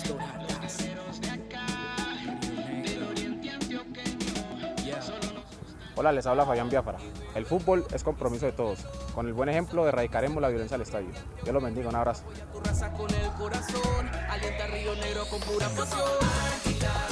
Doradas. Hola, les habla Fabián Biafara. El fútbol es compromiso de todos. Con el buen ejemplo erradicaremos la violencia al estadio. Dios los bendiga, un abrazo. Con el corazón, alienta Río Negro con pura pasión.